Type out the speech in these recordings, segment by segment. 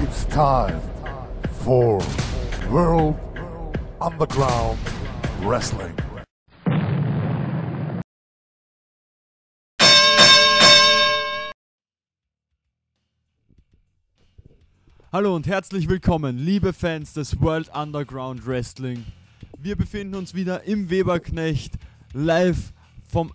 It's time for World Underground Wrestling. Hallo und herzlich willkommen, liebe Fans des World Underground Wrestling. Wir befinden uns wieder im Weberknecht, live vom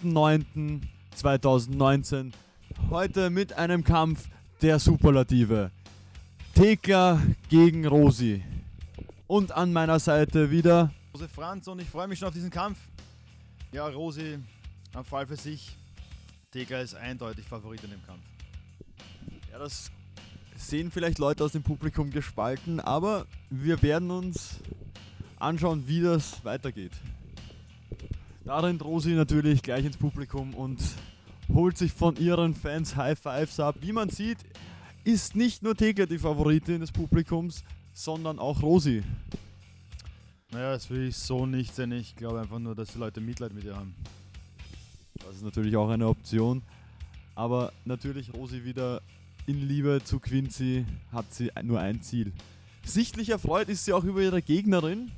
8.9.2019. Heute mit einem Kampf der Superlative. Thekla gegen Rosi. Und an meiner Seite wieder Josef Franz, und ich freue mich schon auf diesen Kampf. Ja, Rosi am Fall für sich. Thekla ist eindeutig Favorit in dem Kampf. Ja, das sehen vielleicht Leute aus dem Publikum gespalten, aber wir werden uns anschauen, wie das weitergeht. Da rennt Rosi natürlich gleich ins Publikum und holt sich von ihren Fans High Fives ab. Wie man sieht, ist nicht nur Thekla die Favoritin des Publikums, sondern auch Rosi. Naja, das will ich so nicht sehen. Ich glaube einfach nur, dass die Leute Mitleid mit ihr haben. Das ist natürlich auch eine Option. Aber natürlich Rosi wieder in Liebe zu Quincy, hat sie nur ein Ziel. Sichtlich erfreut ist sie auch über ihre Gegnerin.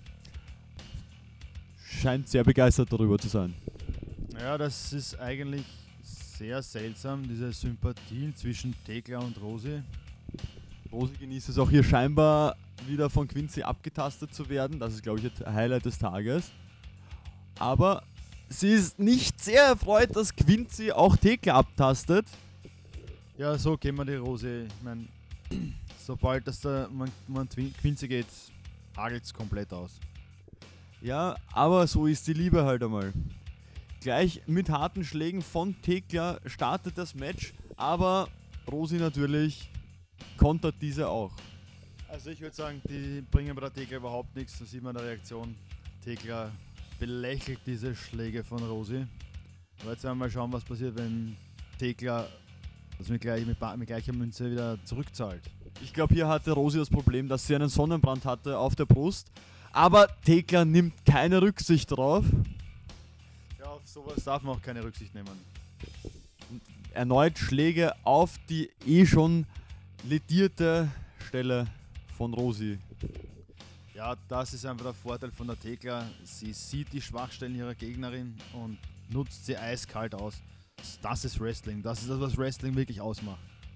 Scheint sehr begeistert darüber zu sein. Ja, das ist eigentlich sehr seltsam, diese Sympathien zwischen Thekla und Rosi. Rosi genießt es auch hier scheinbar wieder von Quincy abgetastet zu werden. Das ist, glaube ich, das Highlight des Tages. Aber sie ist nicht sehr erfreut, dass Quincy auch Thekla abtastet. Ja, so kennt man die Rosi. Ich meine, sobald das man Quincy geht, hagelt es komplett aus. Ja, aber so ist die Liebe halt einmal. Gleich mit harten Schlägen von Thekla startet das Match, aber Rosi natürlich kontert diese auch. Also ich würde sagen, die bringen bei der Thekla überhaupt nichts. Da sieht man der Reaktion. Thekla belächelt diese Schläge von Rosi. Aber jetzt werden wir mal schauen, was passiert, wenn Thekla das mit gleicher Münze wieder zurückzahlt. Ich glaube, hier hatte Rosi das Problem, dass sie einen Sonnenbrand hatte auf der Brust. Aber Thekla nimmt keine Rücksicht drauf. Ja, auf sowas darf man auch keine Rücksicht nehmen. Und erneut Schläge auf die schon ledierte Stelle von Rosi. Ja, das ist einfach der Vorteil von der Thekla. Sie sieht die Schwachstellen ihrer Gegnerin und nutzt sie eiskalt aus. Das ist Wrestling. Das ist das, was Wrestling wirklich ausmacht.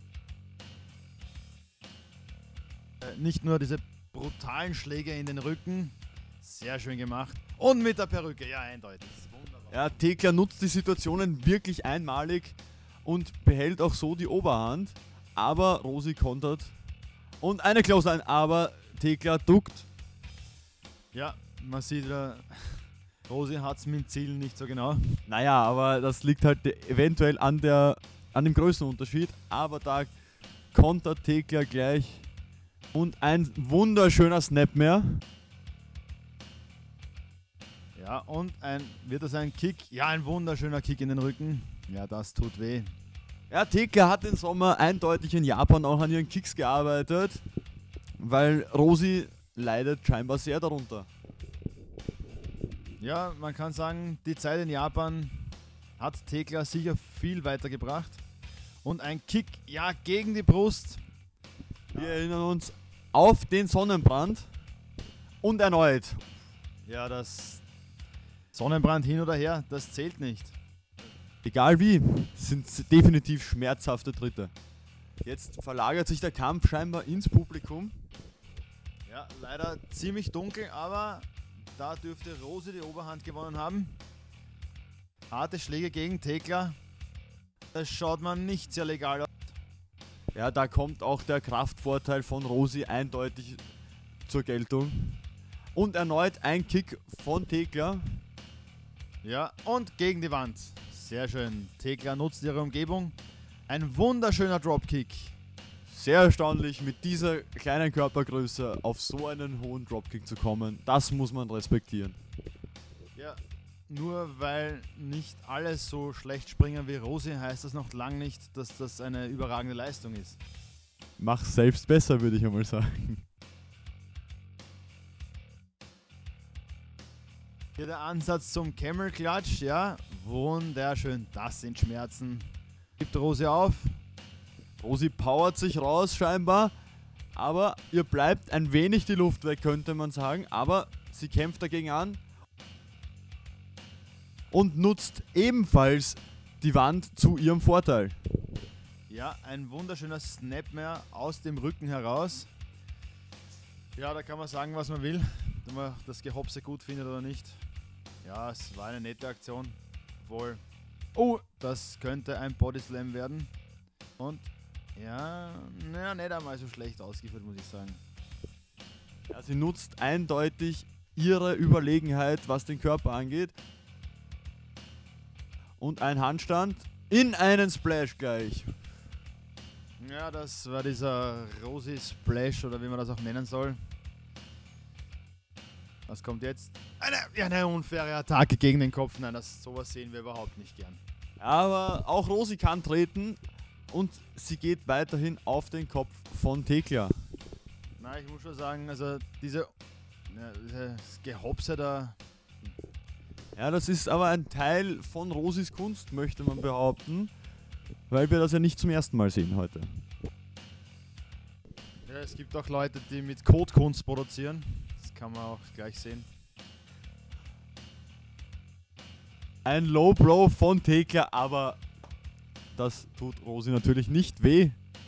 Nicht nur diese brutalen Schläge in den Rücken. Sehr schön gemacht. Und mit der Perücke. Ja, eindeutig. Wunderbar. Ja, Thekla nutzt die Situationen wirklich einmalig und behält auch so die Oberhand. Aber Rosi kontert. Und eine Clothesline, aber Thekla duckt. Ja, man sieht wieder, Rosi hat es mit dem Ziel nicht so genau. Naja, aber das liegt halt eventuell an dem Größenunterschied. Aber da kontert Thekla gleich. Und ein wunderschöner Snap mehr. Ja, und wird das ein Kick? Ja, ein wunderschöner Kick in den Rücken. Ja, das tut weh. Ja, Thekla hat den Sommer eindeutig in Japan auch an ihren Kicks gearbeitet. Weil Rosi leidet scheinbar sehr darunter. Ja, man kann sagen, die Zeit in Japan hat Thekla sicher viel weitergebracht. Und ein Kick, ja, gegen die Brust. Wir erinnern uns auf den Sonnenbrand. Und erneut. Ja, das Sonnenbrand hin oder her, das zählt nicht. Egal wie, sind definitiv schmerzhafte Tritte. Jetzt verlagert sich der Kampf scheinbar ins Publikum. Ja, leider ziemlich dunkel, aber da dürfte Rosi die Oberhand gewonnen haben. Harte Schläge gegen Thekla. Das schaut man nicht sehr legal aus. Ja, da kommt auch der Kraftvorteil von Rosi eindeutig zur Geltung. Und erneut ein Kick von Thekla. Ja, und gegen die Wand. Sehr schön. Thekla nutzt ihre Umgebung. Ein wunderschöner Dropkick. Sehr erstaunlich, mit dieser kleinen Körpergröße auf so einen hohen Dropkick zu kommen. Das muss man respektieren. Ja, nur weil nicht alle so schlecht springen wie Rosi, heißt das noch lange nicht, dass das eine überragende Leistung ist. Mach selbst besser, würde ich einmal sagen. Hier der Ansatz zum Camel Clutch, ja, wunderschön. Das sind Schmerzen. Gibt Rosi auf. Rosi powert sich raus scheinbar. Aber ihr bleibt ein wenig die Luft weg, könnte man sagen. Aber sie kämpft dagegen an und nutzt ebenfalls die Wand zu ihrem Vorteil. Ja, ein wunderschöner Snapmare aus dem Rücken heraus. Ja, da kann man sagen, was man will, wenn man das Gehopse gut findet oder nicht. Ja, es war eine nette Aktion. Obwohl, oh, das könnte ein Bodyslam werden. Und ja, naja, nicht einmal so schlecht ausgeführt, muss ich sagen. Ja, sie nutzt eindeutig ihre Überlegenheit, was den Körper angeht. Und ein Handstand in einen Splash gleich. Ja, das war dieser Rosie Splash oder wie man das auch nennen soll. Was kommt jetzt? Eine unfaire Attacke gegen den Kopf. Nein, sowas sehen wir überhaupt nicht gern. Aber auch Rosie kann treten und sie geht weiterhin auf den Kopf von Thekla. Na, ich muss schon sagen, also dieses Gehopse da. Ja, das ist aber ein Teil von Rosies Kunst, möchte man behaupten, weil wir das ja nicht zum ersten Mal sehen heute. Ja, es gibt auch Leute, die mit Codekunst produzieren. Das kann man auch gleich sehen. Ein Low Blow von Thekla, aber das tut Rosie natürlich nicht weh.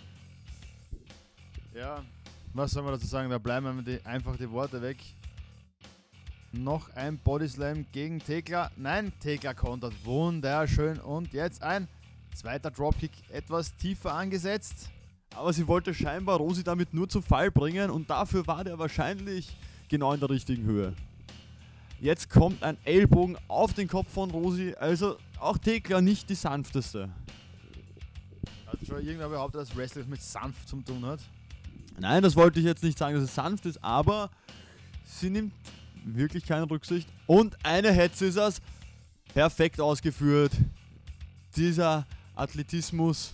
Ja, was soll man dazu sagen? Da bleiben einfach die Worte weg. Noch ein Bodyslam gegen Thekla. Nein, Thekla kontert wunderschön. Und jetzt ein zweiter Dropkick, etwas tiefer angesetzt. Aber sie wollte scheinbar Rosie damit nur zu Fall bringen und dafür war der wahrscheinlich genau in der richtigen Höhe. Jetzt kommt ein Ellbogen auf den Kopf von Rosie, also auch Thekla nicht die sanfteste. Hat schon irgendwer behauptet, dass Wrestling mit sanft zu tun hat? Nein, das wollte ich jetzt nicht sagen, dass es sanft ist, aber sie nimmt wirklich keine Rücksicht. Und eine Head Scissors, perfekt ausgeführt. Dieser Athletismus.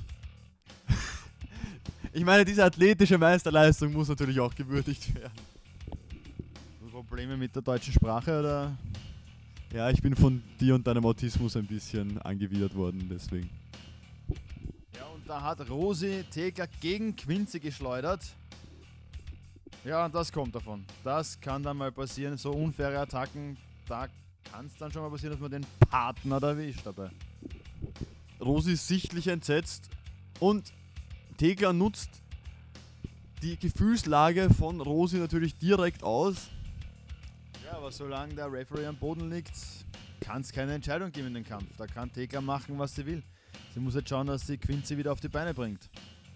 Ich meine, diese athletische Meisterleistung muss natürlich auch gewürdigt werden. Probleme mit der deutschen Sprache oder? Ja, ich bin von dir und deinem Autismus ein bisschen angewidert worden, deswegen. Ja, und da hat Rosie Thekla gegen Quincy geschleudert. Ja, und das kommt davon. Das kann dann mal passieren, so unfaire Attacken, da kann es dann schon mal passieren, dass man den Partner erwischt dabei. Rosie ist sichtlich entsetzt und Thekla nutzt die Gefühlslage von Rosie natürlich direkt aus. Ja, aber solange der Referee am Boden liegt, kann es keine Entscheidung geben in den Kampf. Da kann Thekla machen, was sie will. Sie muss jetzt schauen, dass sie Quincy wieder auf die Beine bringt.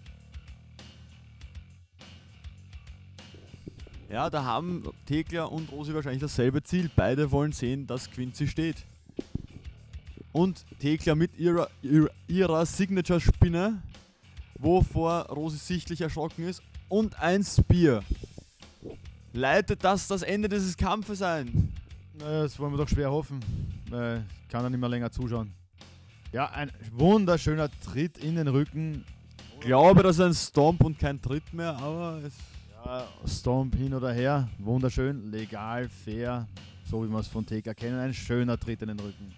Ja, da haben Thekla und Rosie wahrscheinlich dasselbe Ziel. Beide wollen sehen, dass Quincy steht. Und Thekla mit ihrer Signature-Spinne, wovor Rosie sichtlich erschrocken ist, und ein Spear. Leitet das Ende dieses Kampfes ein? Naja, das wollen wir doch schwer hoffen. Ich kann er nicht mehr länger zuschauen. Ja, ein wunderschöner Tritt in den Rücken. Ich glaube, das ist ein Stomp und kein Tritt mehr, aber es... Ja, Stomp hin oder her. Wunderschön, legal, fair. So wie wir es von Thekla kennen. Ein schöner Tritt in den Rücken.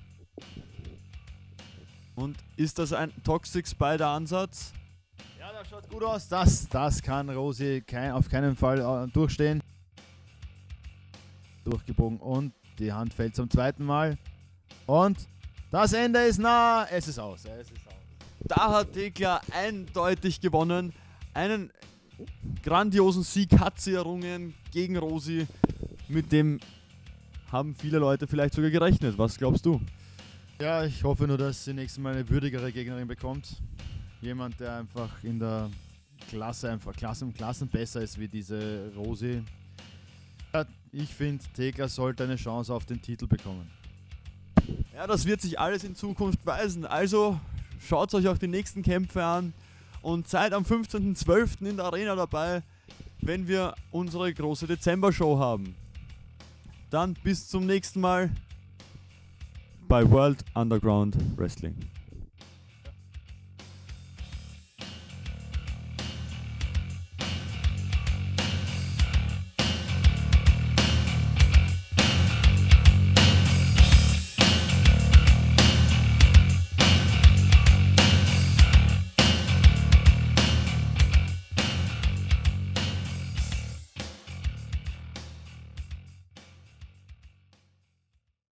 Und ist das ein Toxic Spider-Ansatz? Ja, das schaut gut aus. Das kann Rosie auf keinen Fall durchstehen. Durchgebogen und die Hand fällt zum zweiten Mal. Und das Ende ist nah. Es ist aus. Da hat Thekla eindeutig gewonnen. Einen grandiosen Sieg hat sie errungen gegen Rosie. Mit dem haben viele Leute vielleicht sogar gerechnet. Was glaubst du? Ja, ich hoffe nur, dass sie nächstes Mal eine würdigere Gegnerin bekommt. Jemand, der einfach in der Klasse, Klassen besser ist wie diese Rosie. Ja, ich finde, Thekla sollte eine Chance auf den Titel bekommen. Ja, das wird sich alles in Zukunft weisen. Also schaut euch auch die nächsten Kämpfe an und seid am 15.12. in der Arena dabei, wenn wir unsere große Dezember-Show haben. Dann bis zum nächsten Mal bei World Underground Wrestling.